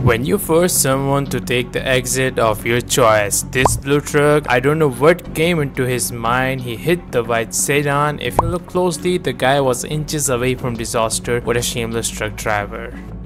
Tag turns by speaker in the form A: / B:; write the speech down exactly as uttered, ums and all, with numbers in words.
A: When you force someone to take the exit of your choice, this blue truck, I don't know what came into his mind. He hit the white sedan. If you look closely, the guy was inches away from disaster. What a shameless truck driver.